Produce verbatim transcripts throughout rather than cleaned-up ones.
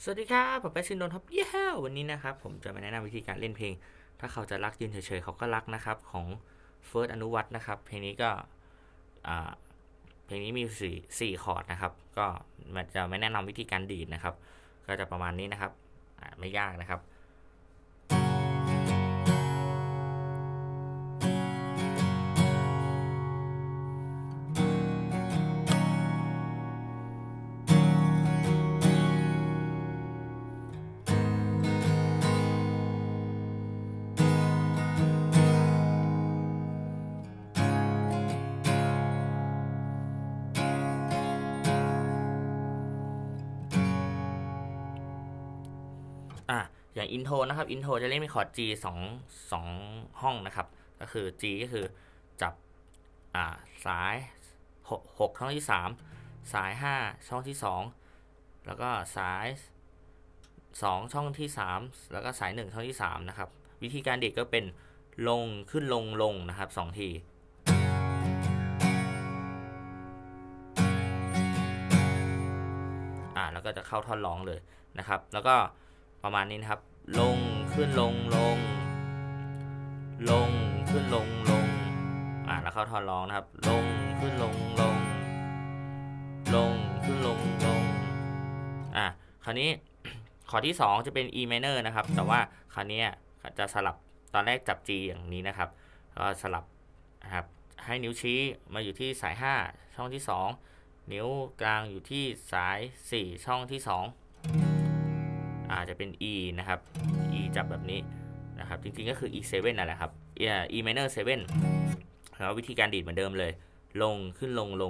สวัสดีครับผมแป๊ชินนนท์ครับเย้วันนี้นะครับผมจะมาแนะนำวิธีการเล่นเพลงถ้าเขาจะรักยืนเฉยๆเขาก็รักนะครับของเฟิร์สอนุวัฒน์นะครับเพลงนี้ก็อ่าเพลงนี้มีสี่สี่คอร์ดนะครับก็มันจะไม่แนะนำวิธีการดีดนะครับก็จะประมาณนี้นะครับไม่ยากนะครับอ่ะอย่างอินโทรนะครับอินโทรจะเล่นเป็นคอร์ด G สองสองห้องนะครับก็คือ G ก็คือจับอ่าสายหกหกช่องที่สามสายห้าช่องที่สองแล้วก็สายสองช่องที่สามแล้วก็สายหนึ่งช่องที่สามนะครับวิธีการดีดก็เป็นลงขึ้นลงลงนะครับสองทีอ่าแล้วก็จะเข้าท่อนร้องเลยนะครับแล้วก็ประมาณนี้นะครับลงขึ้นลงลงลงขึ้นลงลงอ่าแล้วเข้าท่อนร้องนะครับลงขึ้นลงลงลงขึ้นลงลงอ่าคราวนี้คอร์ดที่สองจะเป็น E minor นะครับแต่ว่าคราวนี้จะสลับตอนแรกจับ G อย่างนี้นะครับก็สลับนะครับให้นิ้วชี้มาอยู่ที่สายห้าช่องที่สองนิ้วกลางอยู่ที่สายสี่ช่องที่สองอาจจะเป็น E นะครับ E จับแบบนี้นะครับจริงๆก็คือ E เซเว่น นั่นแหละครับ E minor เซเว่นแล้ววิธีการดีดเหมือนเดิมเลยลงขึ้นลงลง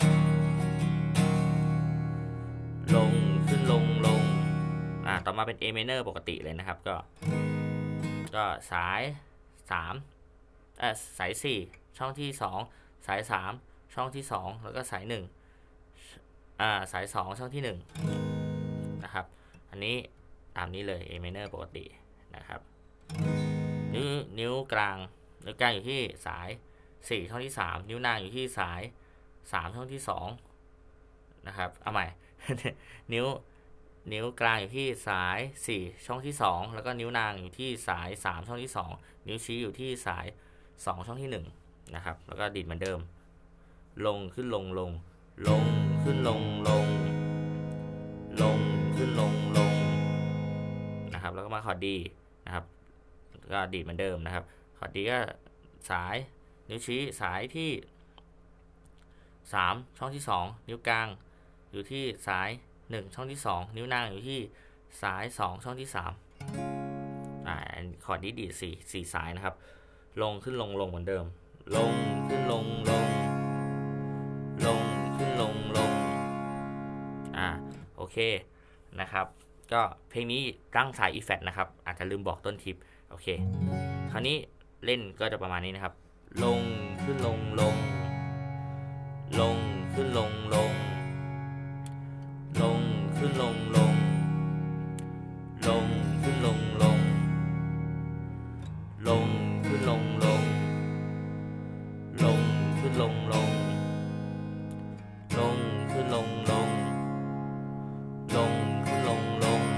ลงขึ้นลงลงอ่าต่อมาเป็น A minor ปกติเลยนะครับก็ก็สายสามเอ่อสายสี่ช่องที่สองสายสามช่องที่สองแล้วก็สายหนึ่งอ่าสายสองช่องที่หนึ่งนะครับอันนี้ตามนี้เลย A minor ปกตินะครับนิ้วนิ้วกลางนิ้วกลางอยู่ที่สายสี่ช่องที่สามนิ้วนางอยู่ที่สายสามช่องที่สองนะครับเอาใหม่ นิ้วนิ้วกลางอยู่ที่สายสี่ช่องที่สองแล้วก็นิ้วนางอยู่ที่สายสามช่องที่สองนิ้วชี้อยู่ที่สายสองช่องที่หนึ่งนะครับแล้วก็ดีดเหมือนเดิมลงขึ้นลงลงลงขึ้นลงลงลงขึ้นลงลงนะครับแล้วก็มาคอร์ดดีนะครับก็ดีดเหมือนเดิมนะครับคอร์ดดีก็สายนิ้วชี้สายที่สามช่องที่สองนิ้วกลางอยู่ที่สายหนึ่งช่องที่สองนิ้วนางอยู่ที่สายสองช่องที่สามอ่าคอร์ดนี้ดีดสี่สี่สายนะครับลงขึ้นลงลงเหมือนเดิมลงขึ้นลงลงลงขึ้นลงลงอ่าโอเคนะครับก็เพลงนี้ตั้งสายอีแฟตนะครับอาจจะลืมบอกต้นคลิปโอเคคราวนี้เล่นก็จะประมาณนี้นะครับลงขึ้นลงลงลงขึ้นลงลงลงขึ้นลงลงลงขึ้นลงลงลงขึ้นลงลงลงขึ้นลงลงลงขึ้นลงลงลงขึ้นลงลง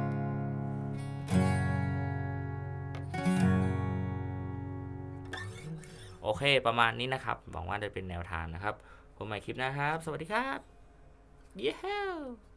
โอเคประมาณนี้นะครับหวังว่าจะเป็นแนวทางนะครับผมใหม่คลิปนะครับสวัสดีครับเย้